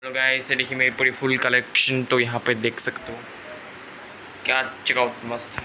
तो गाइस देखिए मेरी पूरी फुल कलेक्शन तो यहाँ पे देख सकते हो, क्या चेकआउट मस्त है।